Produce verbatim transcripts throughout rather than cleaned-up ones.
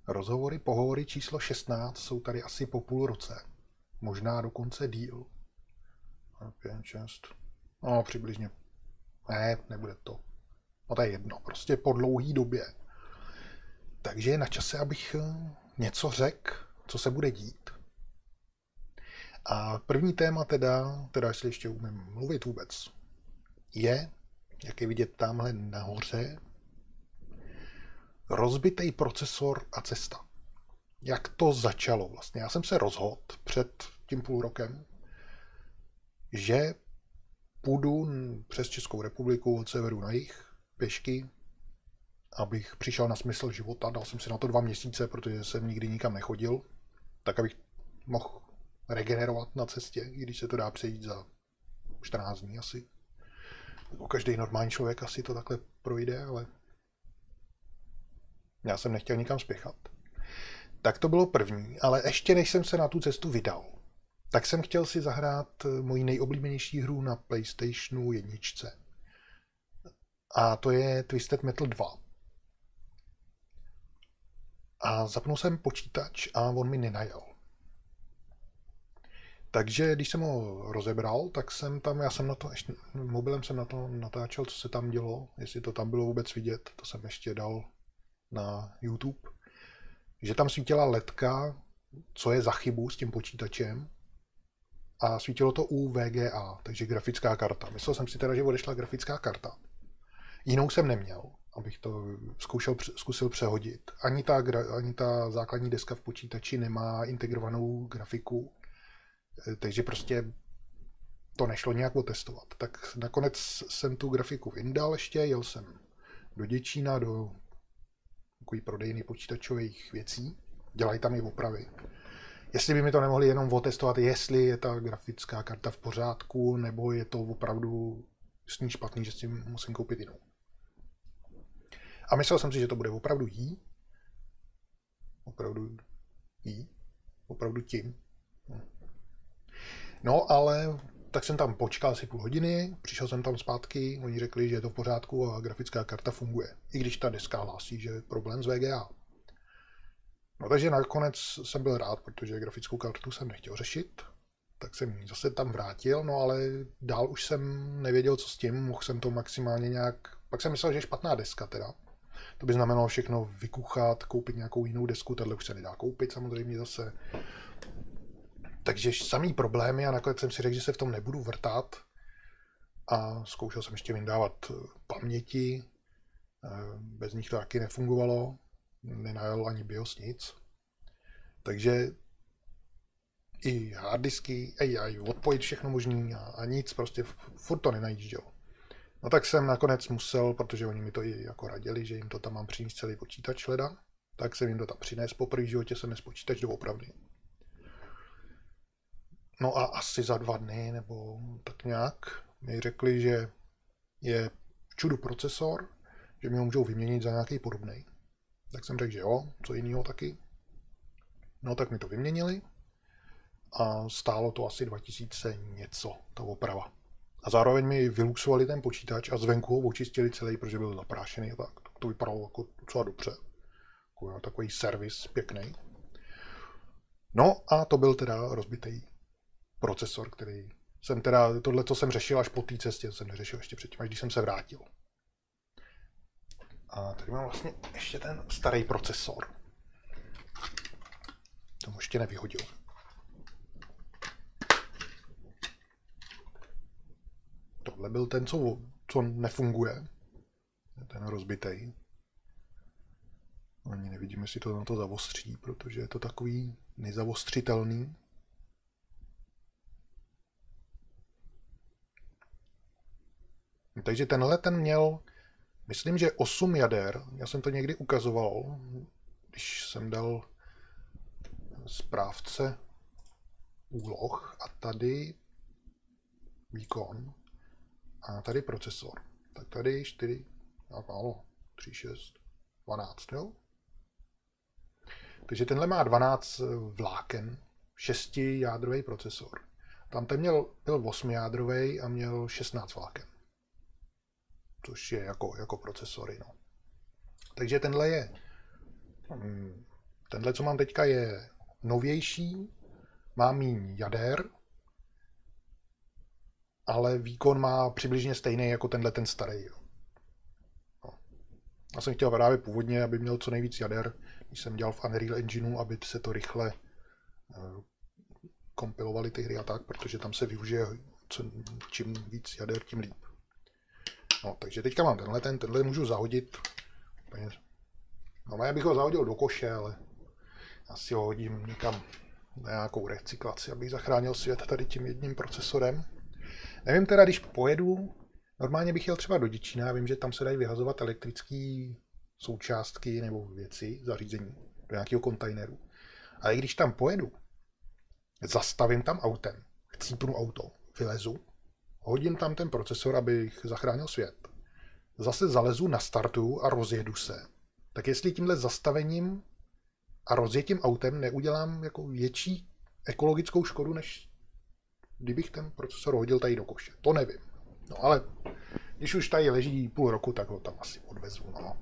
Rozhovory, pohovory číslo šestnáct jsou tady asi po půl roce. Možná dokonce díl. pět, šest. No, přibližně. Ne, nebude to. No to je jedno. Prostě po dlouhý době. Takže je na čase, abych něco řekl, co se bude dít. A první téma teda, teda jestli ještě umím mluvit vůbec, je, jak je vidět tamhle nahoře, rozbitý procesor a cesta. Jak to začalo vlastně? Já jsem se rozhodl před tím půl rokem, že půjdu přes Českou republiku od severu na jih pěšky, abych přišel na smysl života. Dal jsem si na to dva měsíce, protože jsem nikdy nikam nechodil, tak abych mohl regenerovat na cestě, i když se to dá přejít za čtrnáct dní asi. O každý normální člověk asi to takhle projde, ale já jsem nechtěl nikam spěchat. Tak to bylo první, ale ještě než jsem se na tu cestu vydal, tak jsem chtěl si zahrát moji nejoblíbenější hru na PlayStationu jedničce. A to je Twisted Metal dva. A zapnul jsem počítač a on mi nenajel. Takže když jsem ho rozebral, tak jsem tam, já jsem na to, ještě, mobilem jsem na to natáčel, co se tam dělo, jestli to tam bylo vůbec vidět, to jsem ještě dal na YouTube, že tam svítila ledka, co je za chybu s tím počítačem a svítilo to u V G A, takže grafická karta. Myslel jsem si teda, že odešla grafická karta. Jinou jsem neměl, abych to zkoušel, zkusil přehodit. Ani ta, ani ta základní deska v počítači nemá integrovanou grafiku, takže prostě to nešlo nějak otestovat. Tak nakonec jsem tu grafiku vyndal ještě, jel jsem do Děčína, do takový prodejny počítačových věcí, dělají tam i opravy. Jestli by mi to nemohli jenom otestovat, jestli je ta grafická karta v pořádku, nebo je to opravdu s ní špatný, že si musím koupit jinou. A myslel jsem si, že to bude opravdu jí. Opravdu jí. Opravdu tím. No, ale tak jsem tam počkal asi půl hodiny, přišel jsem tam zpátky, oni řekli, že je to v pořádku a grafická karta funguje. I když ta deska hlásí, že je problém s V G A. No takže nakonec jsem byl rád, protože grafickou kartu jsem nechtěl řešit, tak jsem ji zase tam vrátil, no ale dál už jsem nevěděl, co s tím, mohl jsem to maximálně nějak, pak jsem myslel, že je špatná deska teda. To by znamenalo všechno vykuchat, koupit nějakou jinou desku, tahle už se nedá koupit samozřejmě zase. Takže samý problémy a nakonec jsem si řekl, že se v tom nebudu vrtat a zkoušel jsem ještě vyndávat paměti, bez nich to taky nefungovalo, nenajel ani BIOS nic. Takže i harddisky, A I, odpojit všechno možný a, a nic, prostě furt to nenajíždělo. No tak jsem nakonec musel, protože oni mi to i jako radili, že jim to tam mám přinést celý počítač leda, tak jsem jim to tam přines, poprvé v životě jsem nes počítač doopravdy. No a asi za dva dny, nebo tak nějak, mi řekli, že je v čudu procesor, že mi ho můžou vyměnit za nějaký podobný. Tak jsem řekl, že jo, co jiného taky. No tak mi to vyměnili a stálo to asi dva tisíce něco, ta oprava. A zároveň mi vyluxovali ten počítač a zvenku ho očistili celý, protože byl zaprášený a tak. To vypadalo jako docela dobře. Takový servis pěkný. No a to byl teda rozbitý procesor, který jsem teda, tohle to jsem řešil až po té cestě, to jsem neřešil ještě předtím, až když jsem se vrátil. A tady mám vlastně ještě ten starý procesor. To ještě nevyhodil. Tohle byl ten, co, co nefunguje. Ten rozbitej. Ani nevidím, jestli to na to zavostří, protože je to takový nezavostřitelný. Takže tenhle ten měl, myslím, že osm jader. Já jsem to někdy ukazoval, když jsem dal správce úloh a tady výkon a tady procesor. Tak tady čtyři, a málo, tři, šest, dvanáct, jo? Takže tenhle má dvanáct vláken, šestijádrový procesor. Tam ten měl, byl osmijádrový a měl šestnáct vláken. Což je jako, jako procesory, no. Takže tenhle je, hm, Tenhle, co mám teďka, je novější, má méně jader, ale výkon má přibližně stejný jako tenhle ten starý. No. Já jsem chtěl právě původně, aby měl co nejvíc jader, když jsem dělal v Unreal Engineu, aby se to rychle uh, kompilovaly ty hry a tak, protože tam se využije co, čím víc jader, tím líp. No, takže teďka mám tenhle, ten, tenhle můžu zahodit. No, já bych ho zahodil do koše, ale asi ho hodím někam na nějakou recyklaci, abych zachránil svět tady tím jedním procesorem. Nevím teda, když pojedu, normálně bych jel třeba do Děčína, já vím, že tam se dají vyhazovat elektrické součástky nebo věci, zařízení do nějakého kontejneru. Ale i když tam pojedu, zastavím tam autem, chcípnu auto, vylezu, hodím tam ten procesor, abych zachránil svět. Zase zalezu, nastartuju a rozjedu se. Tak jestli tímhle zastavením a rozjetím autem neudělám jako větší ekologickou škodu, než kdybych ten procesor hodil tady do koše. To nevím. No ale když už tady leží půl roku, tak ho tam asi odvezu. No,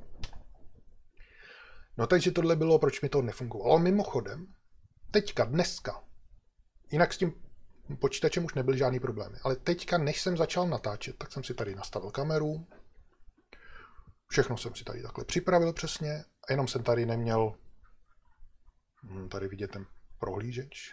no takže tohle bylo, proč mi to nefungovalo. Mimochodem, teďka, dneska, jinak s tím počítačem už nebyly žádný problémy, ale teďka, než jsem začal natáčet, tak jsem si tady nastavil kameru, všechno jsem si tady takhle připravil přesně, a jenom jsem tady neměl, tady vidět ten prohlížeč,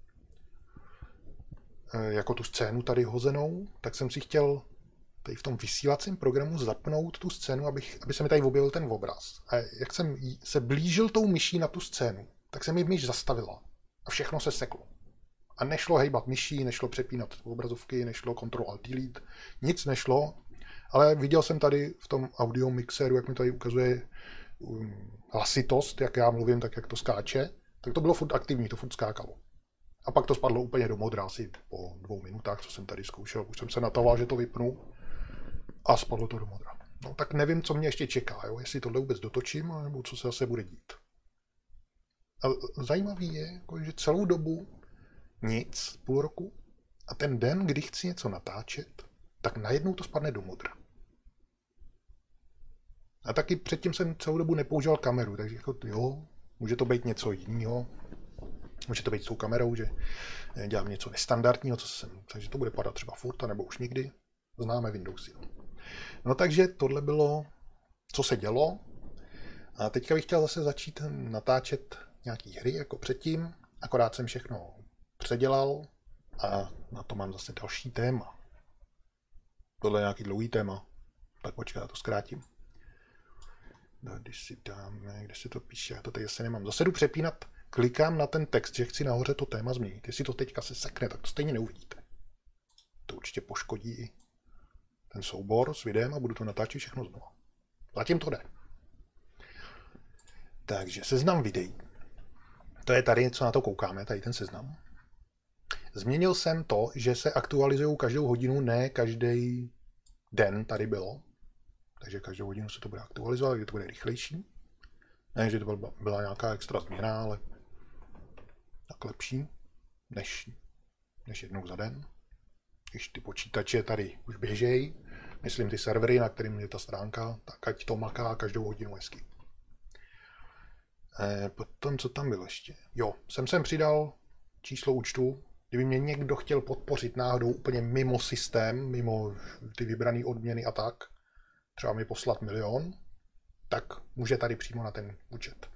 jako tu scénu tady hozenou, tak jsem si chtěl tady v tom vysílacím programu zapnout tu scénu, abych, aby se mi tady objevil ten obraz. A jak jsem se blížil tou myší na tu scénu, tak se mi myš zastavila a všechno se seklo. A nešlo hejbat myší, nešlo přepínat obrazovky, nešlo Ctrl-Alt-Delete, nic nešlo, ale viděl jsem tady v tom audio mixéru, jak mi tady ukazuje hlasitost, jak já mluvím, tak jak to skáče, tak to bylo furt aktivní, to furt skákalo. A pak to spadlo úplně do modra, asi po dvou minutách, co jsem tady zkoušel. Už jsem se natahoval, že to vypnu a spadlo to do modra. No tak nevím, co mě ještě čeká, jo? Jestli tohle vůbec dotočím, nebo co se zase bude dít. A zajímavý je, jako, že celou dobu nic, půl roku, a ten den, kdy chci něco natáčet, tak najednou to spadne do modra. A taky předtím jsem celou dobu nepoužíval kameru, takže jako, jo, může to být něco jiného. Může to být s tou kamerou, že dělám něco nestandardního, co jsem, takže to bude padat třeba furt, nebo už nikdy. Známe Windowsy. No takže tohle bylo, co se dělo. A teďka bych chtěl zase začít natáčet nějaký hry, jako předtím. Akorát jsem všechno předělal a na to mám zase další téma. Tohle je nějaký dlouhý téma, tak počkej, já to zkrátím. Když si dáme, kde se to píše, já to tady zase nemám. Zase jdu přepínat, klikám na ten text, že chci nahoře to téma změnit. Jestli to teďka se sekne, tak to stejně neuvidíte. To určitě poškodí i ten soubor s videem a budu to natáčet všechno znovu. Zatím to jde. Takže seznam videí. To je tady, co na to koukáme, tady ten seznam. Změnil jsem to, že se aktualizují každou hodinu, ne každý den tady bylo. Takže každou hodinu se to bude aktualizovat, takže to bude rychlejší. Ne, že to byla, byla nějaká extra změna, ale tak lepší, než, než jednou za den. Když ty počítače tady už běžejí, myslím ty servery, na kterým je ta stránka, tak ať to maká každou hodinu hezky. E, potom, co tam bylo ještě? Jo, jsem sem přidal číslo účtu. Kdyby mě někdo chtěl podpořit náhodou úplně mimo systém, mimo ty vybrané odměny a tak, třeba mi poslat milion, tak může tady přímo na ten účet.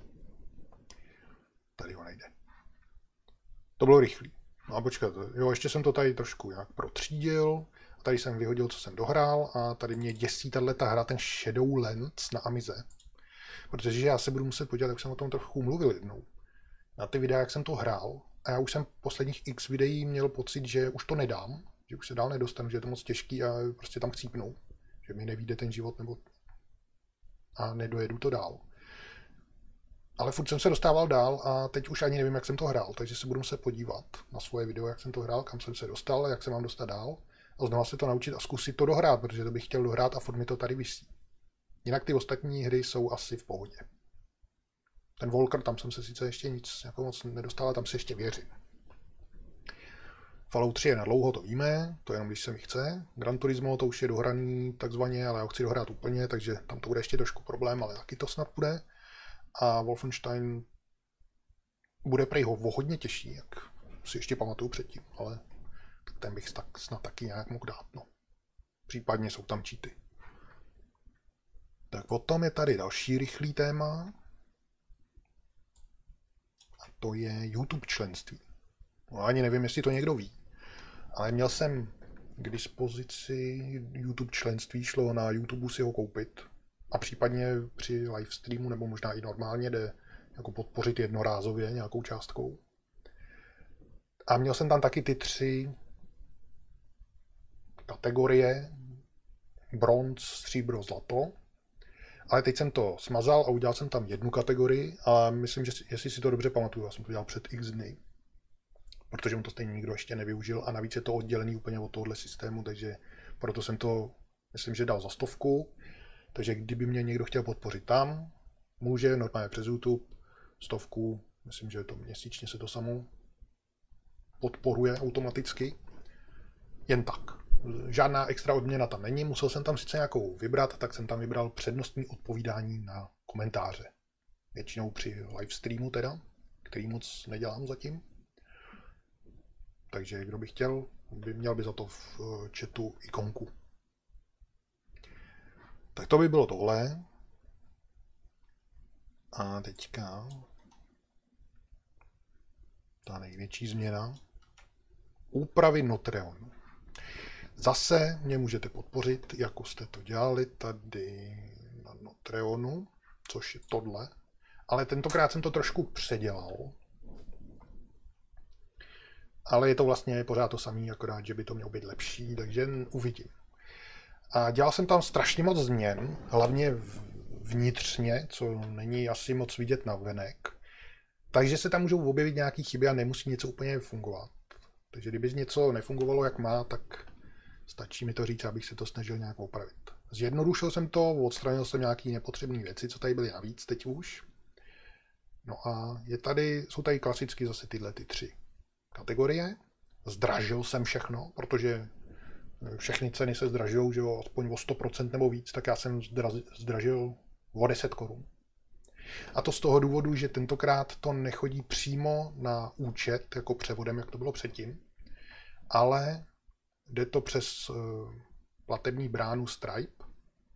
Tady ho najde. To bylo rychlý. No a počkat, jo, ještě jsem to tady trošku nějak protřídil. A tady jsem vyhodil, co jsem dohrál a tady mě děsí tato hra, ten Shadowlands na Amize. Protože já se budu muset podívat, jak jsem o tom trochu mluvil jednou. Na ty videa, jak jsem to hrál. A já už jsem posledních x videí měl pocit, že už to nedám, že už se dál nedostanu, že je to moc těžký a prostě tam chcípnu. Že mi nevyjde ten život nebo a nedojedu to dál. Ale furt jsem se dostával dál a teď už ani nevím, jak jsem to hrál, takže se budu muset podívat na svoje video, jak jsem to hrál, kam jsem se dostal, jak se mám dostat dál a znovu se to naučit a zkusit to dohrát, protože to bych chtěl dohrát a furt mi to tady visí. Jinak ty ostatní hry jsou asi v pohodě. Ten Walker, tam jsem se sice ještě nic jako moc nedostal, ale tam se ještě věřím. Fallout tři je na dlouho, to víme, to jenom když se mi chce. Gran Turismo to už je dohraný takzvaně, ale já ho chci dohrát úplně, takže tam to bude ještě trošku problém, ale taky to snad bude. A Wolfenstein bude prej ho hodně těžší, jak si ještě pamatuju předtím, ale ten bych tak, snad taky nějak mohl dát. No. Případně jsou tam cheaty. Tak potom je tady další rychlý téma. A to je YouTube členství. No, ani nevím, jestli to někdo ví. Ale měl jsem k dispozici YouTube členství, šlo na YouTube si ho koupit. A případně při livestreamu, nebo možná i normálně, jde jako podpořit jednorázově nějakou částkou. A měl jsem tam taky ty tři kategorie. Bronz, stříbro, zlato. Ale teď jsem to smazal a udělal jsem tam jednu kategorii a myslím, že jestli si to dobře pamatuju, já jsem to dělal před x dny, protože on to stejně nikdo ještě nevyužil a navíc je to oddělený úplně od tohohle systému, takže proto jsem to, myslím, že dal za stovku, takže kdyby mě někdo chtěl podpořit tam, může normálně přes YouTube, stovku, myslím, že to měsíčně se to samo podporuje automaticky, jen tak. Žádná extra odměna tam není, musel jsem tam sice nějakou vybrat, tak jsem tam vybral přednostní odpovídání na komentáře. Většinou při livestreamu teda, který moc nedělám zatím. Takže kdo by chtěl, by měl by za to v chatu ikonku. Tak to by bylo tohle. A teďka ta největší změna. Úpravy Notreonu. Zase mě můžete podpořit, jako jste to dělali tady na Notreonu, což je tohle. Ale tentokrát jsem to trošku předělal. Ale je to vlastně pořád to samé, akorát, že by to mělo být lepší, takže uvidím. A dělal jsem tam strašně moc změn, hlavně vnitřně, co není asi moc vidět na venek. Takže se tam můžou objevit nějaké chyby a nemusí něco úplně fungovat. Takže kdyby něco nefungovalo jak má, tak stačí mi to říct, abych se to snažil nějak opravit. Zjednodušil jsem to, odstranil jsem nějaké nepotřebné věci, co tady byly navíc teď už. No a je tady, jsou tady klasicky zase tyhle ty tři kategorie. Zdražil jsem všechno, protože všechny ceny se zdražují, že jo, aspoň o sto procent nebo víc, tak já jsem zdražil o deset korun. A to z toho důvodu, že tentokrát to nechodí přímo na účet, jako převodem, jak to bylo předtím, ale jde to přes platební bránu Stripe.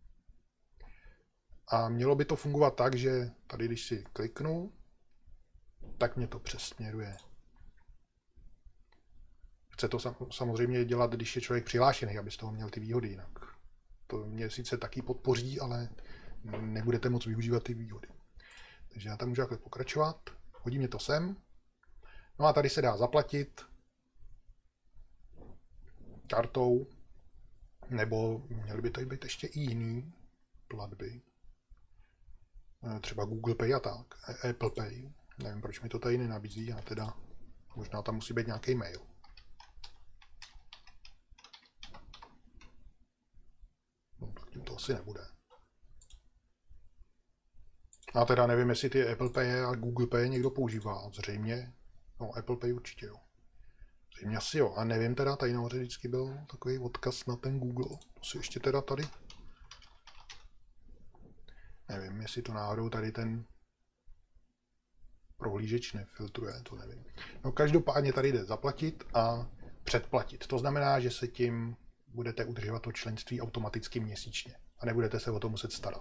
A mělo by to fungovat tak, že tady, když si kliknu, tak mě to přesměruje. Chce to samozřejmě dělat, když je člověk přihlášený, aby z toho měl ty výhody jinak. To mě sice taky podpoří, ale nebudete moc využívat ty výhody. Takže já tam můžu takhle pokračovat. Hodí mě to sem. No a tady se dá zaplatit kartou, nebo měly by tady být ještě i jiný platby. Třeba Google Pay a tak. Apple Pay. Nevím, proč mi to tady nenabízí, a teda možná tam musí být nějaký mail. No, tak tím to asi nebude. A teda nevím, jestli ty Apple Pay a Google Pay někdo používá. Zřejmě, no Apple Pay určitě jo. Zřejmě asi jo. A nevím teda, tady nahoře vždycky byl takový odkaz na ten Google. To si ještě teda tady. Nevím, jestli to náhodou tady ten prohlížeč nefiltruje, to nevím. No každopádně tady jde zaplatit a předplatit. To znamená, že se tím budete udržovat to členství automaticky měsíčně a nebudete se o to muset starat.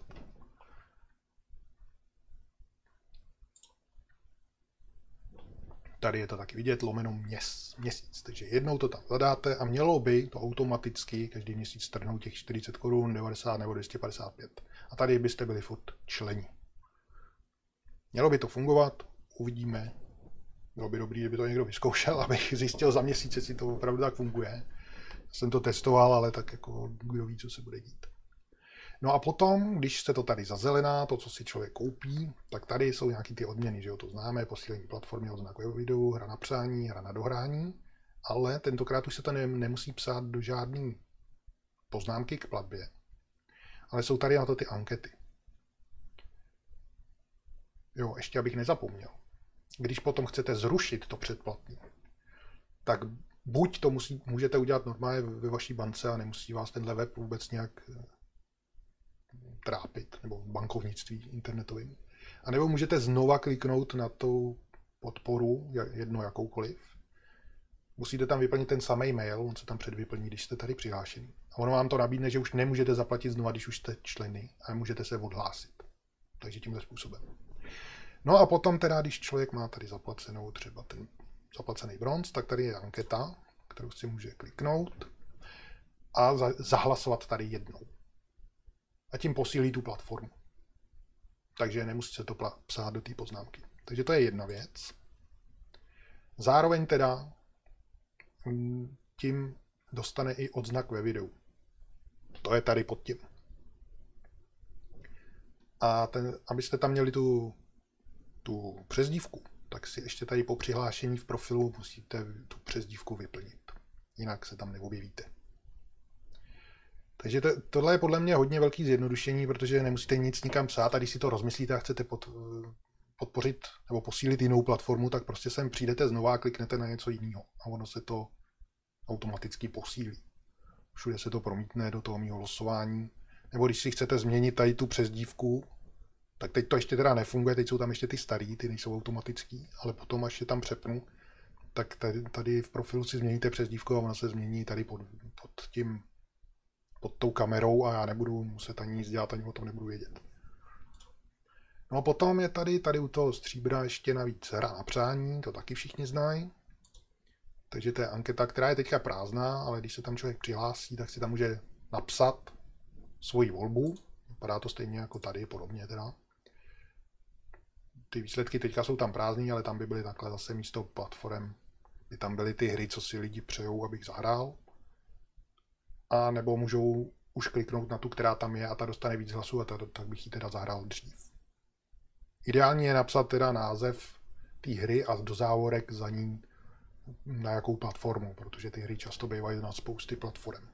Tady je to taky vidět, lomeno měs, měsíc. Takže jednou to tam zadáte a mělo by to automaticky každý měsíc strhnout těch čtyřicet korun, devadesát nebo dvě stě padesát pět. A tady byste byli furt členi. Mělo by to fungovat, uvidíme. Bylo by dobrý, kdyby to někdo vyzkoušel, abych zjistil za měsíc, jestli to opravdu tak funguje. Jsem to testoval, ale tak jako kdo ví, co se bude dít. No a potom, když se to tady zazelená, to, co si člověk koupí, tak tady jsou nějaké ty odměny, že jo, to známe, posílení platformy od znakového videu, hra na přání, hra na dohrání, ale tentokrát už se to ne, nemusí psát do žádné poznámky k platbě, ale jsou tady na to ty ankety. Jo, ještě abych nezapomněl. Když potom chcete zrušit to předplatné, tak buď to musí, můžete udělat normálně ve vaší bance a nemusí vás tenhle web vůbec nějak trápit, nebo bankovnictví internetovým. A nebo můžete znova kliknout na tu podporu, jedno jakoukoliv. Musíte tam vyplnit ten samý mail, on se tam předvyplní, když jste tady přihlášený. A ono vám to nabídne, že už nemůžete zaplatit znova, když už jste členy, a můžete se odhlásit. Takže tímhle způsobem. No a potom teda, když člověk má tady zaplacenou třeba ten zaplacený bronz, tak tady je anketa, kterou si může kliknout a za, zahlasovat tady jednou. A tím posílí tu platformu. Takže nemusí se to psát do té poznámky. Takže to je jedna věc. Zároveň teda tím dostane i odznak ve videu. To je tady pod tím. A ten, abyste tam měli tu, tu přezdívku, tak si ještě tady po přihlášení v profilu musíte tu přezdívku vyplnit. Jinak se tam neobjevíte. Takže to, tohle je podle mě hodně velký zjednodušení, protože nemusíte nic nikam psát a když si to rozmyslíte a chcete pod, podpořit nebo posílit jinou platformu, tak prostě sem přijdete znova a kliknete na něco jiného a ono se to automaticky posílí. Všude se to promítne do toho mého losování. Nebo když si chcete změnit tady tu přezdívku, tak teď to ještě teda nefunguje, teď jsou tam ještě ty starý, ty nejsou automatický, ale potom, až je tam přepnu, tak tady, tady v profilu si změníte přezdívku a ona se změní tady pod, pod tím, pod tou kamerou a já nebudu muset ani nic dělat, ani o tom nebudu vědět. No a potom je tady, tady u toho stříbra ještě navíc hra na přání, to taky všichni znají. Takže to je anketa, která je teďka prázdná, ale když se tam člověk přihlásí, tak si tam může napsat svoji volbu. Vypadá to stejně jako tady, podobně teda. Ty výsledky teďka jsou tam prázdný, ale tam by byly takhle zase místo platform. By tam byly ty hry, co si lidi přejou, abych zahrál. A nebo můžou už kliknout na tu, která tam je a ta dostane víc hlasů a ta, tak bych ji teda zahrál dřív. Ideálně je napsat teda název té hry a do závorek za ní na jakou platformu, protože ty hry často bývají na spousty platform.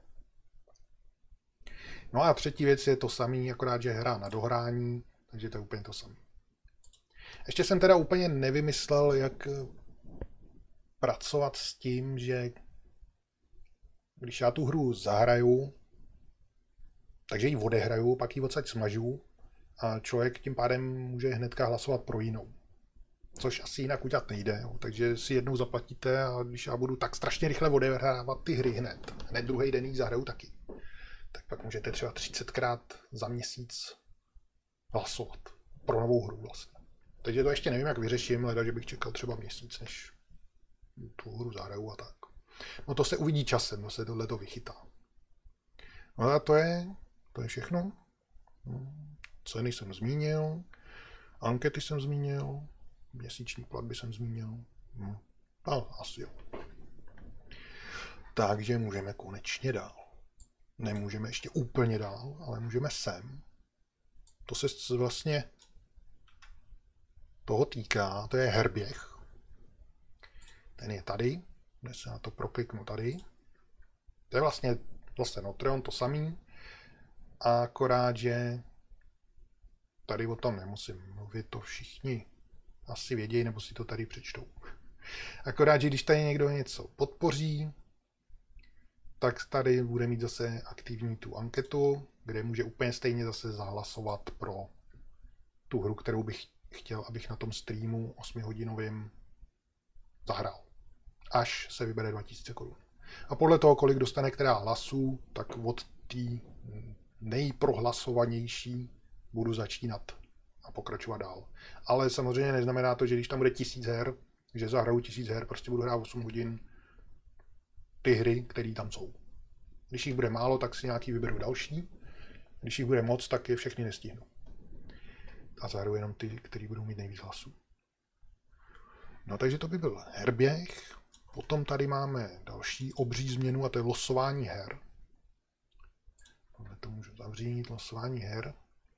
No a třetí věc je to samý, akorát, že hra na dohrání, takže to je úplně to samé. Ještě jsem teda úplně nevymyslel, jak pracovat s tím, že když já tu hru zahraju, takže ji odehraju, pak ji odsaď smažu a člověk tím pádem může hnedka hlasovat pro jinou. Což asi jinak udělat nejde, jo. Takže si jednou zaplatíte a když já budu tak strašně rychle odehrávat ty hry hned, hned druhý den ji zahraju taky, tak pak můžete třeba třicetkrát za měsíc hlasovat pro novou hru vlastně. Takže to ještě nevím, jak vyřeším, leda, že bych čekal třeba měsíc, než tu hru zahraju a tak. No to se uvidí časem, no se tohle to vychytá. No a to je, to je všechno. Ceny jsem zmínil, ankety jsem zmínil, měsíční platby jsem zmínil. No, no asi jo. Takže můžeme konečně dál. Nemůžeme ještě úplně dál, ale můžeme sem. To se vlastně toho týká, to je herběh. Ten je tady, kde se na to prokliknu tady. To je vlastně zase Notreon, to samý, akorát, že tady o tom nemusím mluvit, to všichni asi vědějí, nebo si to tady přečtou. Akorát, že když tady někdo něco podpoří, tak tady bude mít zase aktivní tu anketu, kde může úplně stejně zase zahlasovat pro tu hru, kterou bych chtěl, abych na tom streamu osmihodinovým zahrál. Až se vybere dva tisíce korun. A podle toho, kolik dostane která hlasů, tak od té nejprohlasovanější budu začínat a pokračovat dál. Ale samozřejmě neznamená to, že když tam bude tisíc her, že zahraju tisíc her, prostě budu hrát osm hodin ty hry, které tam jsou. Když jich bude málo, tak si nějaký vyberu další. Když jich bude moc, tak je všechny nestihnu. A zahraju jenom ty, které budou mít nejvíc hlasů. No takže to by byl herběh. Potom tady máme další obří změnu a to je losování her. Tohle to můžu zavřít, losování her.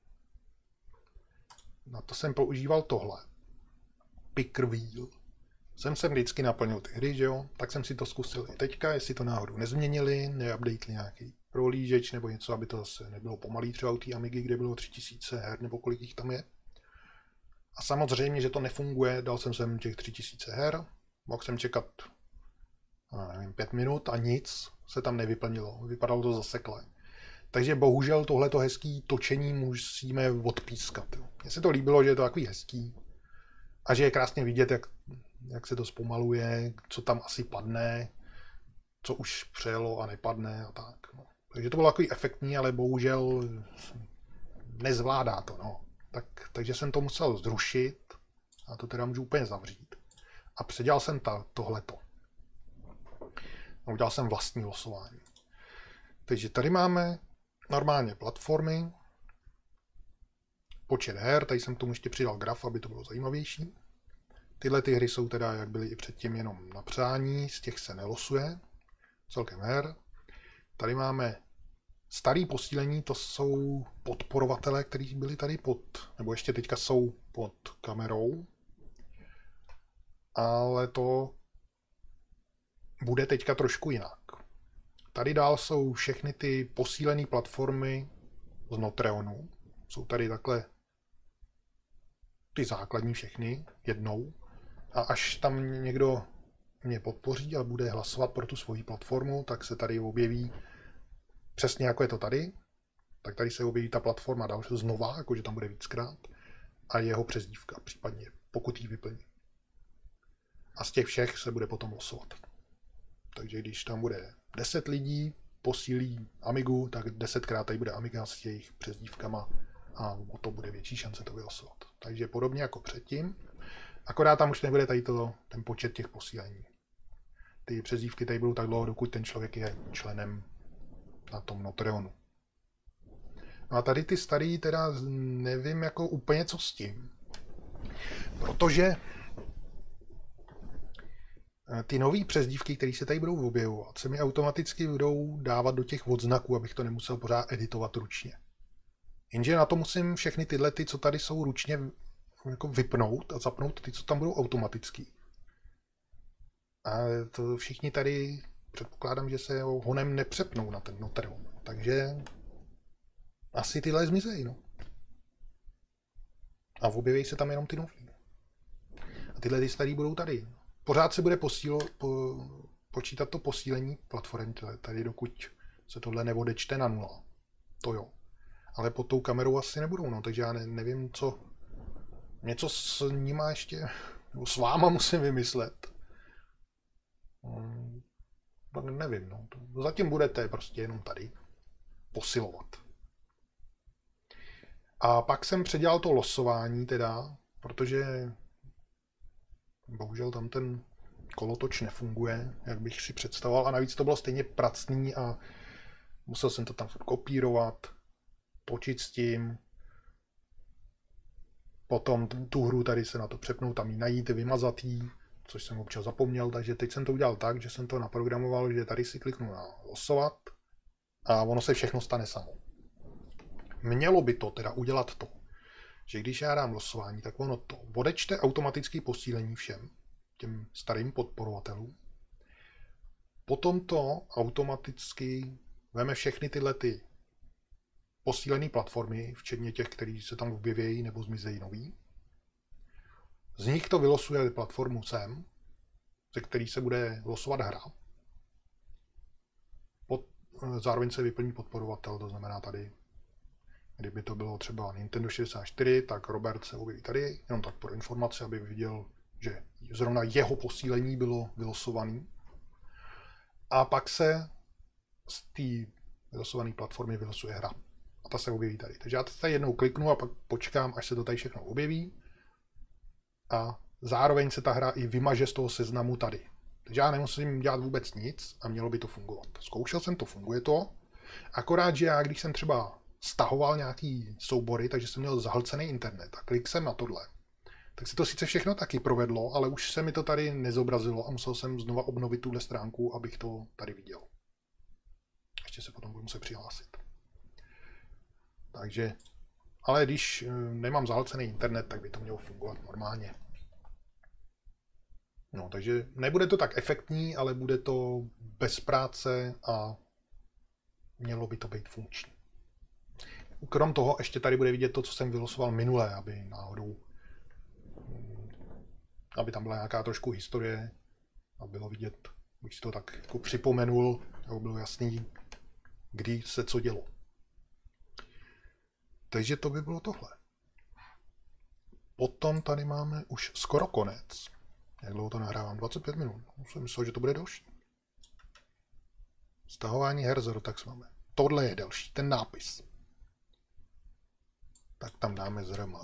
Na to jsem používal tohle. Picker wheel. Jsem sem vždycky naplnil ty hry, že jo? Tak jsem si to zkusil i teďka, jestli to náhodou nezměnili, neupdateli nějaký prohlížeč nebo něco, aby to zase nebylo pomalý třeba u té Amigy, kde bylo tři tisíce her nebo kolik jich tam je. A samozřejmě, že to nefunguje, dal jsem sem těch tři tisíce her, mohl jsem čekat nevím, pět minut a nic se tam nevyplnilo, vypadalo to zasekle. Takže bohužel tohleto hezký točení musíme odpískat. Mně se to líbilo, že je to takový hezký a že je krásně vidět, jak jak se to zpomaluje, co tam asi padne, co už přejelo a nepadne a tak. No. Takže to bylo takový efektní, ale bohužel nezvládá to. No. Tak, takže jsem to musel zrušit a to teda můžu úplně zavřít. A předělal jsem ta, tohleto. A udělal jsem vlastní losování. Takže tady máme normálně platformy, počet her, tady jsem k tomu ještě přidal graf, aby to bylo zajímavější. Tyhle ty hry jsou teda, jak byly i předtím, jenom na přání, z těch se nelosuje, celkem her. Tady máme starý posílení, to jsou podporovatelé, kteří byli tady pod, nebo ještě teďka jsou pod kamerou. Ale to bude teďka trošku jinak. Tady dál jsou všechny ty posílené platformy z Notreonu. Jsou tady takhle ty základní všechny jednou. A až tam někdo mě podpoří a bude hlasovat pro tu svoji platformu, tak se tady objeví přesně jako je to tady. Tak tady se objeví ta platforma další znova, jakože tam bude víckrát. A jeho přezdívka případně, pokud ji vyplní. A z těch všech se bude potom losovat. Takže když tam bude deset lidí, posílí Amigu, tak desetkrát tady bude Amiga s jejich přezdívkama a o to bude větší šance to vylosovat. Takže podobně jako předtím, akorát tam už nebude tady to, ten počet těch posílení. Ty přezdívky tady budou tak dlouho, dokud ten člověk je členem na tom Notreonu. No a tady ty starý teda nevím jako úplně co s tím. Protože ty nové přezdívky, které se tady budou objevovat, se mi automaticky budou dávat do těch odznaků, abych to nemusel pořád editovat ručně. Jenže na to musím všechny tyhle, ty, co tady jsou ručně, jako vypnout a zapnout ty, co tam budou automaticky. A to všichni tady předpokládám, že se honem nepřepnou na ten Notreon. Takže asi tyhle zmizejí, no. A objeví se tam jenom ty nový. A tyhle ty starý budou tady. Pořád se bude posílo, po, počítat to posílení platform tady, dokud se tohle neodečte na nula. To jo. Ale pod tou kamerou asi nebudou, no, takže já ne, nevím, co... Něco s nima ještě... Nebo s váma musím vymyslet. Hmm, nevím, no. Zatím budete prostě jenom tady posilovat. A pak jsem předělal to losování teda, protože bohužel tam ten kolotoč nefunguje, jak bych si představoval. A navíc to bylo stejně pracný a musel jsem to tam kopírovat, točit s tím. Potom tu hru tady se na to přepnout, tam ji najít, vymazat jí, což jsem občas zapomněl. Takže teď jsem to udělal tak, že jsem to naprogramoval, že tady si kliknu na losovat a ono se všechno stane samo. Mělo by to teda udělat to, že když já dám losování, tak ono to odečte automaticky posílení všem těm starým podporovatelům. Potom to automaticky veme všechny tyhle ty posílené platformy, včetně těch, které se tam objevějí nebo zmizejí nový. Z nich to vylosuje platformu sem, ze který se bude losovat hra. Pod, zároveň se vyplní podporovatel, to znamená tady, kdyby to bylo třeba Nintendo šedesát čtyři, tak Robert se objeví tady, jenom tak pro informaci, aby viděl, že zrovna jeho posílení bylo vylosované. A pak se z té vylosované platformy vylosuje hra. A ta se objeví tady. Takže já tady jednou kliknu a pak počkám, až se to tady všechno objeví. A zároveň se ta hra i vymaže z toho seznamu tady. Takže já nemusím dělat vůbec nic a mělo by to fungovat. Zkoušel jsem to, funguje to. Akorát, že já, když jsem třeba stahoval nějaký soubory, takže jsem měl zahlcený internet a klik jsem na tohle, tak se to sice všechno taky provedlo, ale už se mi to tady nezobrazilo a musel jsem znova obnovit tuhle stránku, abych to tady viděl. Ještě se potom budu muset přihlásit. Takže, ale když nemám zahlcený internet, tak by to mělo fungovat normálně. No, takže nebude to tak efektní, ale bude to bez práce a mělo by to být funkční. Krom toho ještě tady bude vidět to, co jsem vylosoval minule, aby náhodou, aby tam byla nějaká trošku historie a bylo vidět, už to tak jako připomenul, aby bylo jasný, kdy se co dělo. Takže to by bylo tohle. Potom tady máme už skoro konec. Jak dlouho to nahrávám? dvacet pět minut. Jsem myslel, že to bude delší. Stahování her z Rotax máme. Tohle je delší, ten nápis. Tak tam dáme Z R M.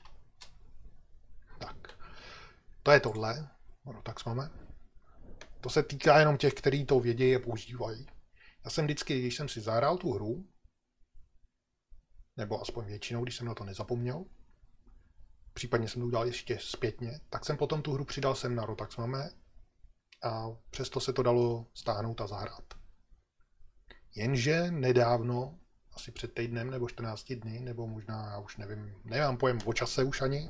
Tak. To je tohle. Rotax máme. To se týká jenom těch, kteří to vědějí a používají. Já jsem vždycky, když jsem si zahrál tu hru, nebo aspoň většinou, když jsem na to nezapomněl, případně jsem to udělal ještě zpětně, tak jsem potom tu hru přidal sem na Rotax máme a přesto se to dalo stáhnout a zahrát. Jenže nedávno, asi před týdnem nebo čtrnácti dny, nebo možná, já už nevím, nemám pojem o čase už ani,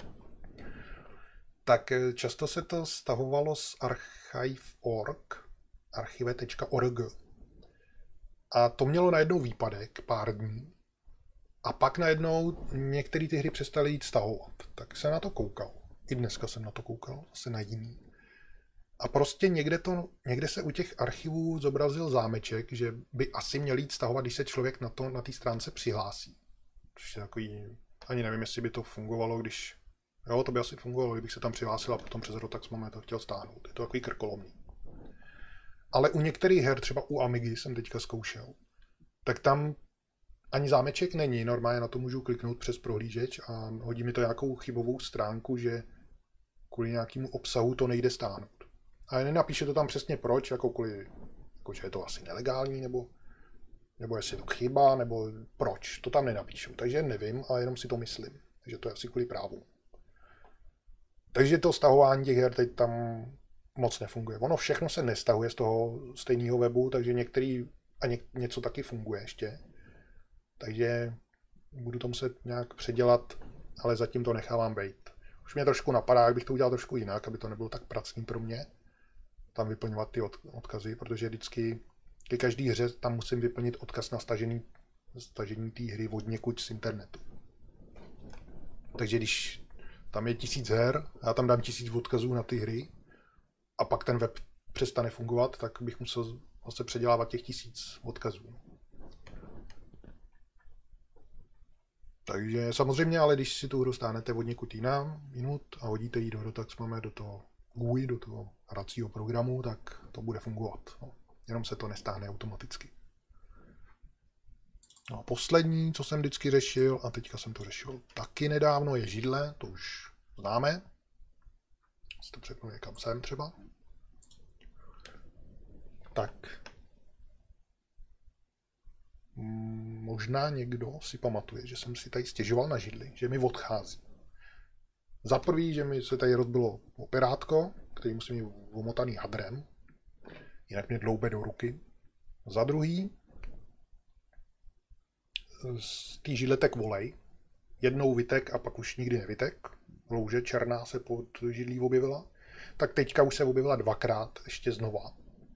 tak často se to stahovalo z archive tečka org, archive tečka org. A to mělo najednou výpadek pár dní. A pak najednou některé ty hry přestaly jít stahovat. Tak jsem na to koukal. I dneska jsem na to koukal, asi na jiný. A prostě někde, to, někde se u těch archivů zobrazil zámeček, že by asi měl jít stahovat, když se člověk na to na té stránce přihlásí. Což je takový, ani nevím, jestli by to fungovalo, když... Jo, to by asi fungovalo, kdybych se tam přihlásil a potom přes Rotax máme to chtěl stáhnout. Je to takový krkolomný. Ale u některých her, třeba u Amigy jsem teďka zkoušel, tak tam ani zámeček není. Normálně na to můžu kliknout přes prohlížeč a hodí mi to nějakou chybovou stránku, že kvůli nějakému obsahu to nejde stáhnout. A nenapíše to tam přesně proč, jako kvůli, jako že je to asi nelegální, nebo, nebo jestli je to chyba, nebo proč. To tam nenapíšu. Takže nevím, ale jenom si to myslím. Takže to je asi kvůli právu. Takže to stahování těch her teď tam moc nefunguje. Ono všechno se nestahuje z toho stejného webu, takže některý a ně, něco taky funguje ještě. Takže budu to muset nějak předělat, ale zatím to nechávám být. Už mě trošku napadá, jak bych to udělal trošku jinak, aby to nebylo tak pracný pro mě. Tam vyplňovat ty od, odkazy, protože vždycky ke každý hře tam musím vyplnit odkaz na stažení, stažení té hry od někud z internetu. Takže když tam je tisíc her, já tam dám tisíc odkazů na ty hry a pak ten web přestane fungovat, tak bych musel zase předělávat těch tisíc odkazů. Takže samozřejmě, ale když si tu hru stáhnete od někud jiná minut a hodíte ji do Rotax máme do toho G U I, do toho hracího programu, tak to bude fungovat. No, jenom se to nestáhne automaticky. No a poslední, co jsem vždycky řešil, a teďka jsem to řešil taky nedávno, je židle, to už známe. Si to přepnu někam sem třeba. Tak. Možná někdo si pamatuje, že jsem si tady stěžoval na židli, že mi odchází. Za prvý, že mi se tady rozbilo operátko, který musím mít omotaný hadrem, jinak mě dloube do ruky. Za druhý, z té židle tek volej. Jednou vytek a pak už nikdy nevytek. Louže černá se pod židlí objevila. Tak teďka už se objevila dvakrát, ještě znova.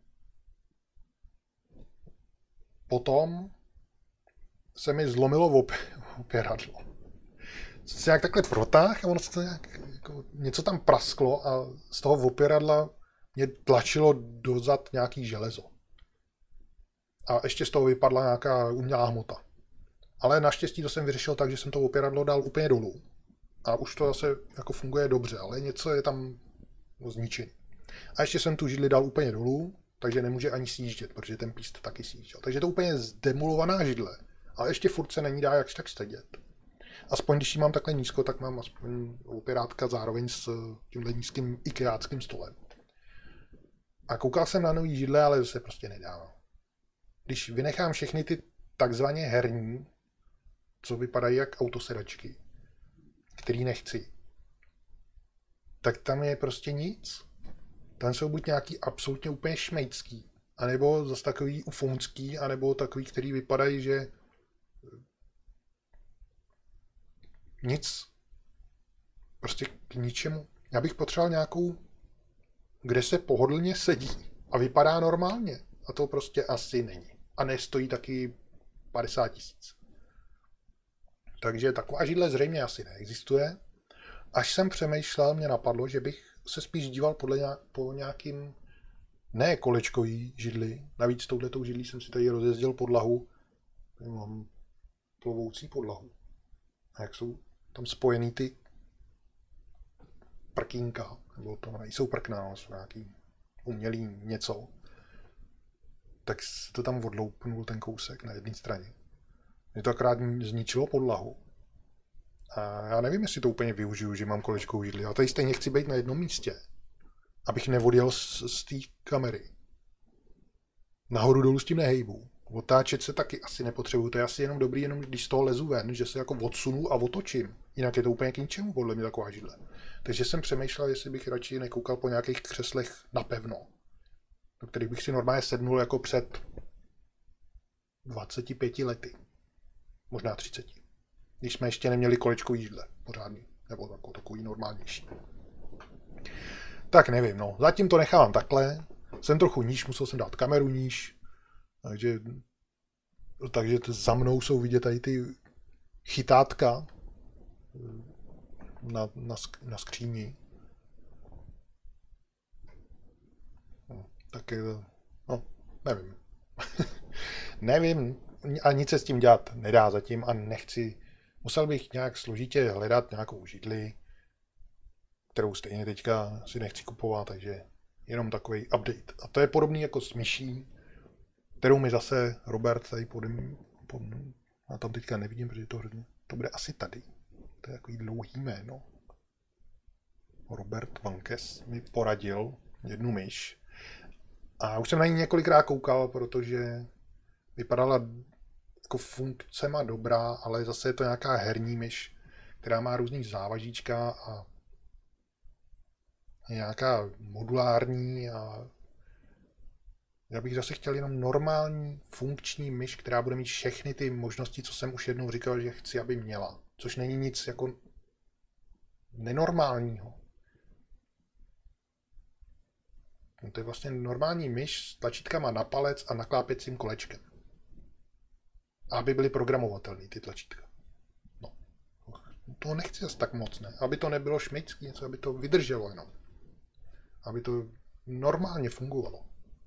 Potom se mi zlomilo opěradlo. Jsem se nějak takhle protáhl a ono se to nějak, jako, něco tam prasklo a z toho opěradla mě tlačilo dozad nějaký železo. A ještě z toho vypadla nějaká umělá hmota. Ale naštěstí to jsem vyřešil tak, že jsem to opěradlo dal úplně dolů. A už to zase jako funguje dobře, ale něco je tam zničený. A ještě jsem tu židli dal úplně dolů, takže nemůže ani sjíždět, protože ten píst taky sjížděl. Takže to je úplně zdemolovaná židle. Ale ještě furt se není dá jakž tak sedět. Aspoň když ji mám takhle nízko, tak mám aspoň opěrátka zároveň s tímhle nízkým ikeáckým stolem. A koukal jsem na nový židle, ale se prostě nedá. Když vynechám všechny ty takzvaně herní, co vypadají jak autosedačky, který nechci, tak tam je prostě nic. Tam jsou buď nějaký absolutně úplně šmejcký, anebo zase takový ufonský, anebo takový, který vypadají, že nic. Prostě k ničemu. Já bych potřeboval nějakou, kde se pohodlně sedí a vypadá normálně. A to prostě asi není. A nestojí taky padesát tisíc. Takže taková židle zřejmě asi neexistuje. Až jsem přemýšlel, mě napadlo, že bych se spíš díval podle nějak, po nějakým ne kolečkový židli. Navíc touhletou židlí jsem si tady rozjezdil podlahu. Tady mám plovoucí podlahu. A jak jsou tam spojený ty prkínka, nebo to nejsou prkna, no, jsou nějaký umělý něco, tak se to tam odloupnul ten kousek na jedné straně. Mě to akorát zničilo podlahu. A já nevím, jestli to úplně využiju, že mám kolečkovou židli. A tady stejně chci být na jednom místě, abych neodjel z, z té kamery. Nahoru dolů s tím nehejbu. Otáčet se taky asi nepotřebuju. To je asi jenom dobrý, jenom když z toho lezu ven, že se jako odsunu a otočím. Jinak je to úplně k ničemu, podle mě, taková židle. Takže jsem přemýšlel, jestli bych radši nekoukal po nějakých křeslech napevno, do kterých bych si normálně sednul jako před dvaceti pěti lety. Možná třiceti. Když jsme ještě neměli kolečkový židle pořádný, nebo takový, takový normálnější. Tak nevím, no. Zatím to nechávám takhle. Jsem trochu níž, musel jsem dát kameru níž. Takže, takže za mnou jsou vidět tady ty chytátka na, na, na skříni. No, tak no, nevím. Nevím, a nic se s tím dělat nedá zatím a nechci. Musel bych nějak složitě hledat nějakou židli, kterou stejně teďka si nechci kupovat, takže jenom takový update. A to je podobný jako s myší, kterou mi zase Robert tady pod, pod a tam teďka nevidím, protože to hrozně, to bude asi tady. To je takový dlouhý jméno. Robert Vankes mi poradil jednu myš. A už jsem na ní několikrát koukal, protože vypadala jako funkcema dobrá, ale zase je to nějaká herní myš, která má různý závažíčka a je nějaká modulární a já bych zase chtěl jenom normální funkční myš, která bude mít všechny ty možnosti, co jsem už jednou říkal, že chci, aby měla. Což není nic jako nenormálního. No to je vlastně normální myš s tlačítkama na palec a naklápěcím kolečkem. Aby byly programovatelné ty tlačítka. No. To nechci zase tak moc, ne? Aby to nebylo šmejcký, něco, aby to vydrželo jenom. Aby to normálně fungovalo.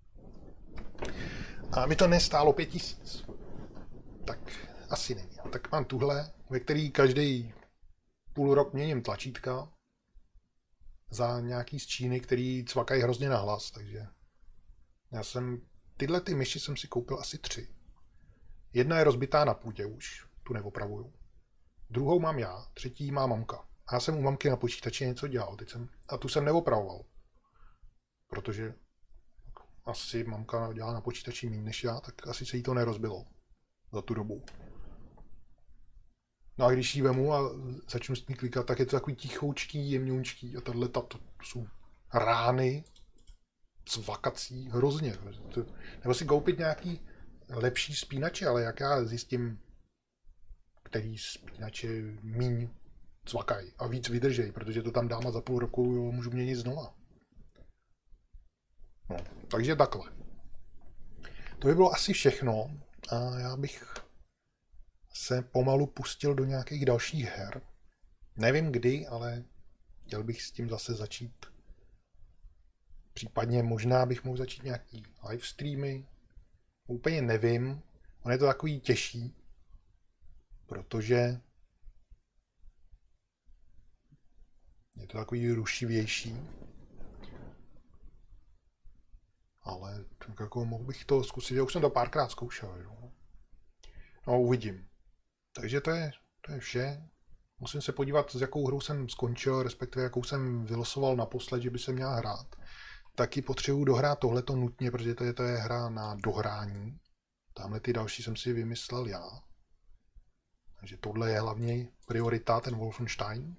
A mi to nestálo pět tisíc. Tak asi není. Tak mám tuhle, ve který každý půl rok měním tlačítka za nějaký z Číny, který cvakají hrozně nahlas, takže já jsem, tyhle ty myši jsem si koupil asi tři. Jedna je rozbitá na půdě už, tu neopravuju. Druhou mám já, třetí má mamka. A já jsem u mamky na počítači něco dělal, teď jsem, a tu jsem neopravoval. Protože asi mamka dělá na počítači méně než já, tak asi se jí to nerozbilo za tu dobu. No a když ji vemu a začnu s ní klikat, tak je to takový tichoučký, jemňoučký a tahle to jsou rány cvakací hrozně. Nebo si koupit nějaký lepší spínače, ale jak já zjistím, který spínače míň cvakají a víc vydržej, protože to tam dám a za půl roku jo, můžu měnit znova. No, takže takhle. To by bylo asi všechno a já bych se pomalu pustil do nějakých dalších her. Nevím kdy, ale chtěl bych s tím zase začít. Případně možná bych mohl začít nějaký live streamy. Úplně nevím. On je to takový těžší, protože je to takový rušivější. Ale tak jako mohl bych to zkusit. Já už jsem to párkrát zkoušel. Jo. No uvidím. Takže to je, to je vše. Musím se podívat, s jakou hrou jsem skončil, respektive jakou jsem vylosoval naposled, že by se měla hrát. Taky potřebuji dohrát tohleto nutně, protože to je, to je hra na dohrání. Tamhle ty další jsem si vymyslel já. Takže tohle je hlavně priorita, ten Wolfenstein.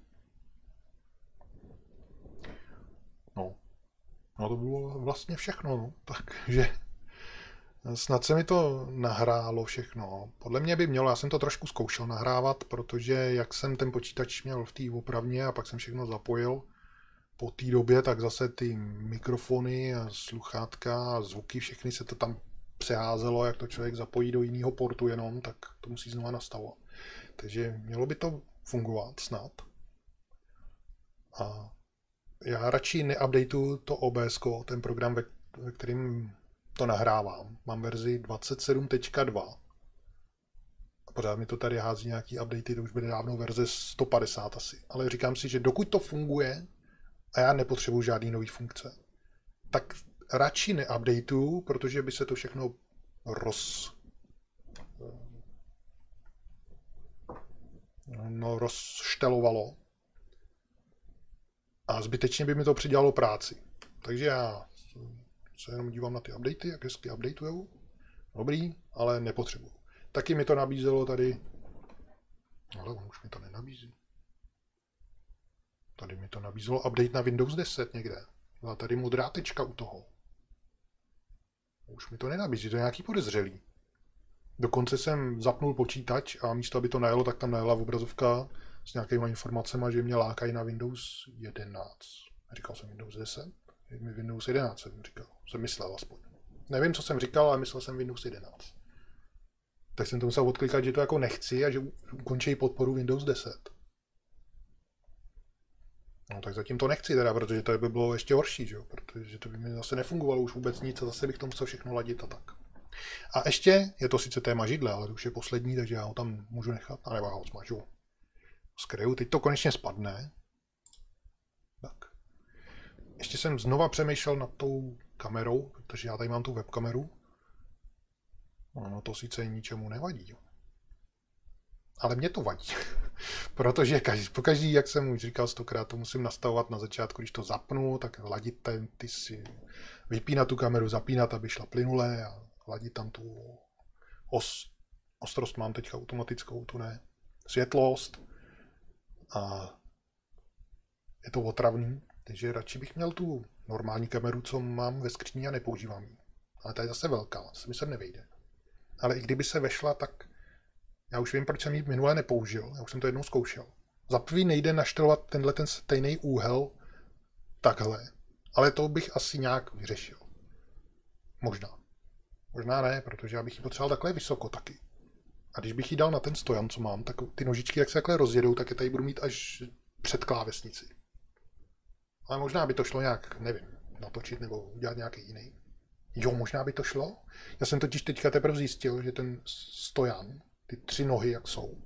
No. No to bylo vlastně všechno, no. Takže snad se mi to nahrálo všechno. Podle mě by mělo, já jsem to trošku zkoušel nahrávat, protože jak jsem ten počítač měl v té opravně a pak jsem všechno zapojil po té době, tak zase ty mikrofony a sluchátka a zvuky, všechny se to tam přeházelo, jak to člověk zapojí do jiného portu jenom, tak to musí znova nastavovat. Takže mělo by to fungovat snad. A já radši neupdateuju to O B S, ten program, ve, ve kterým to nahrávám. Mám verzi dvacet sedm tečka dva. A pořád mi to tady hází nějaký updaty, to už bude dávno verze sto padesát asi. Ale říkám si, že dokud to funguje a já nepotřebuji žádný nový funkce, tak radši neupdateuju, protože by se to všechno roz... no, rozštelovalo a zbytečně by mi to přidělalo práci. Takže já se jenom dívám na ty updaty, jak hezky updateujou. Dobrý, ale nepotřebuju. Taky mi to nabízelo tady, ale on už mi to nenabízí. Tady mi to nabízelo update na Windows deset někde. Byla tady modrá tečka u toho. Už mi to nenabízí, to je nějaký podezřelý. Dokonce jsem zapnul počítač a místo, aby to najelo, tak tam najela obrazovka s nějakými informacemi, že mě lákají na Windows jedenáct. Říkal jsem Windows deset? Mi Windows jedenáct jsem říkal. Jsem myslel aspoň. Nevím, co jsem říkal, ale myslel jsem Windows jedenáct. Tak jsem to musel odklikat, že to jako nechci a že ukončí podporu Windows deset. No tak zatím to nechci teda, protože to by bylo ještě horší, že jo? Protože to by mi zase nefungovalo už vůbec nic a zase bych to musel všechno ladit a tak. A ještě, je to sice téma židle, ale to už je poslední, takže já ho tam můžu nechat, anebo já ho smažu. Skryju, teď to konečně spadne. Tak. Ještě jsem znova přemýšlel nad tou kamerou, protože já tady mám tu webkameru. No to sice ničemu nevadí. Ale mě to vadí. Protože každý, pokaždý, jak jsem už říkal stokrát, to musím nastavovat na začátku, když to zapnu, tak ladit ten, ty si vypínat tu kameru, zapínat, aby šla plynule a ladit tam tu os, ostrost mám teďka automatickou, tu ne, světlost a je to otravný, takže radši bych měl tu normální kameru, co mám ve skříni a nepoužívám ji. Ale ta je zase velká, se mi sem nevejde. Ale i kdyby se vešla, tak já už vím, proč jsem ji minule nepoužil, já už jsem to jednou zkoušel. Za prvý nejde naštelovat tenhle ten stejný úhel takhle, ale to bych asi nějak vyřešil. Možná. Možná ne, protože já bych ji potřeboval takhle vysoko taky. A když bych ji dal na ten stojan, co mám, tak ty nožičky, jak se takhle rozjedou, tak je tady budu mít až před klávesnici. Ale možná by to šlo nějak, nevím, natočit nebo udělat nějaký jiný. Jo, možná by to šlo. Já jsem totiž teďka teprve zjistil, že ten stojan, ty tři nohy, jak jsou.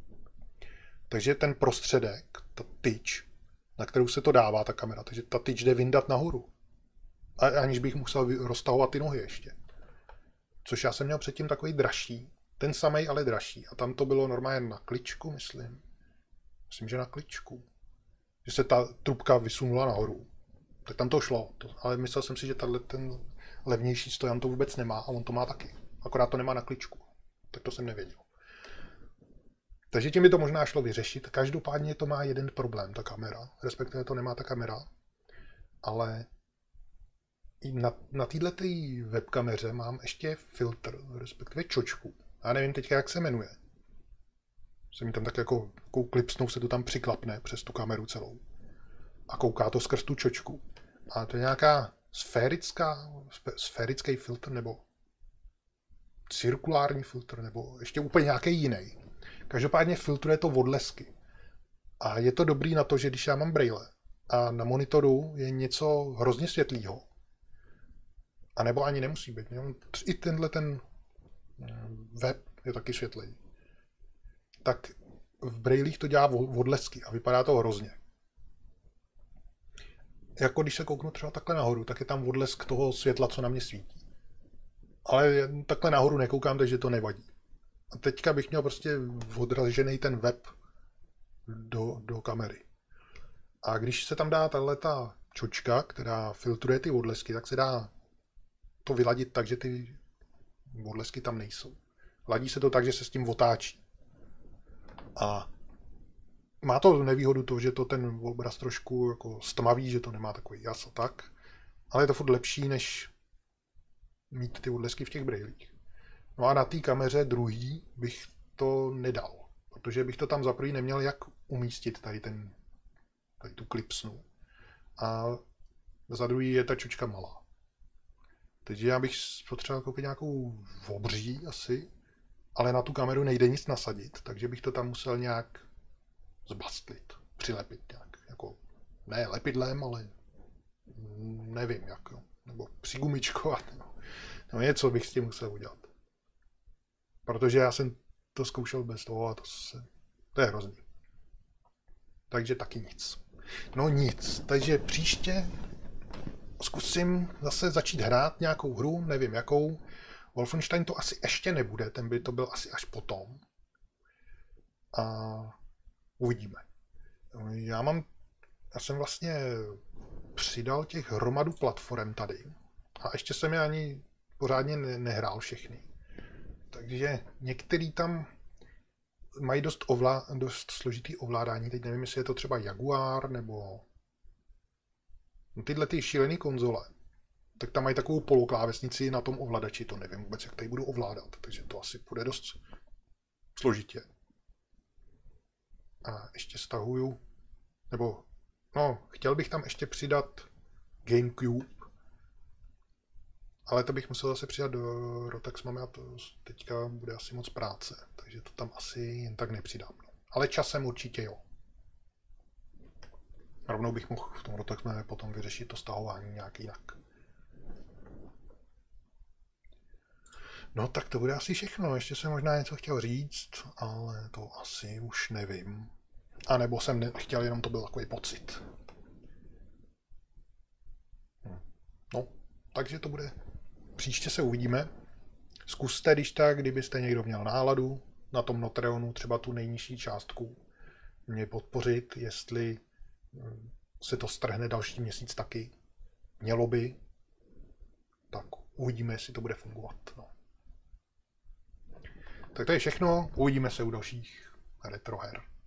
Takže ten prostředek, ta tyč, na kterou se to dává, ta kamera, takže ta tyč jde vyndat nahoru. A aniž bych musel roztahovat ty nohy ještě. Což já jsem měl předtím takový dražší, ten samej, ale dražší. A tam to bylo normálně na kličku, myslím. Myslím, že na kličku. Že se ta trubka vysunula nahoru. Tak tam to šlo. To, ale myslel jsem si, že tato, ten levnější stojan to vůbec nemá a on to má taky. Akorát to nemá na kličku. Tak to jsem nevěděl. Takže tím by to možná šlo vyřešit. Každopádně to má jeden problém, ta kamera. Respektive to nemá ta kamera. Ale i na, na této webkameře mám ještě filtr, respektive čočku. Já nevím teďka, jak se jmenuje. Se mi tam tak jako, jako klipsnou se to tam přiklapne přes tu kameru celou. A kouká to skrz tu čočku. A to je nějaká sférická, sférický filtr, nebo cirkulární filtr, nebo ještě úplně nějaký jiný. Každopádně filtruje to odlesky. A je to dobrý na to, že když já mám brejle a na monitoru je něco hrozně světlýho, a nebo ani nemusí být. I tenhle ten web je taky světlý. Tak v brejlích to dělá odlesky a vypadá to hrozně. Jako když se kouknu třeba takhle nahoru, tak je tam odlesk toho světla, co na mě svítí. Ale takhle nahoru nekoukám, takže to nevadí. A teďka bych měl prostě odražený ten web do, do kamery. A když se tam dá tato čočka, která filtruje ty odlesky, tak se dá to vyladit tak, že ty odlesky tam nejsou. Ladí se to tak, že se s tím otáčí. A má to nevýhodu to, že to ten obraz trošku jako stmaví, že to nemá takový jas a tak. Ale je to furt lepší, než mít ty odlesky v těch brejlích. No a na té kameře druhý bych to nedal. Protože bych to tam za prvý neměl jak umístit, tady, ten, tady tu klipsnu. A za druhý je ta čočka malá. Takže já bych potřeboval koupit nějakou obří asi, ale na tu kameru nejde nic nasadit, takže bych to tam musel nějak zbastlit, přilepit nějak, jako ne lepidlem, ale nevím jak, jo. Nebo přigumičkovat, no. No něco bych s tím musel udělat. Protože já jsem to zkoušel bez toho a to, se, to je hrozný. Takže taky nic. No nic, takže příště zkusím zase začít hrát nějakou hru, nevím jakou. Wolfenstein to asi ještě nebude, ten by to byl asi až potom. A uvidíme. Já mám, já jsem vlastně přidal těch hromadu platform tady. A ještě jsem je ani pořádně nehrál všechny. Takže některý tam mají dost, ovlá, dost složitý ovládání. Teď nevím, jestli je to třeba Jaguar nebo no tyhle ty šílené konzole. Tak tam mají takovou poloklávesnici na tom ovladači. To nevím vůbec, jak tady budu ovládat. Takže to asi půjde dost složitě. A ještě stahuju. Nebo, no, chtěl bych tam ještě přidat GameCube. Ale to bych musel zase přidat do Rotax Mami a to teďka bude asi moc práce. Takže to tam asi jen tak nepřidám. No. Ale časem určitě jo. Rovnou bych mohl v tom Rotax Mami potom vyřešit to stahování nějak jinak. No tak to bude asi všechno. Ještě jsem možná něco chtěl říct, ale to asi už nevím. A nebo jsem nechtěl, jenom to byl takový pocit. No, takže to bude. Příště se uvidíme. Zkuste, když tak, kdybyste někdo měl náladu na tom Notreonu, třeba tu nejnižší částku, mě podpořit, jestli se to strhne další měsíc taky. Mělo by. Tak uvidíme, jestli to bude fungovat. No. Tak to je všechno. Uvidíme se u dalších retroher.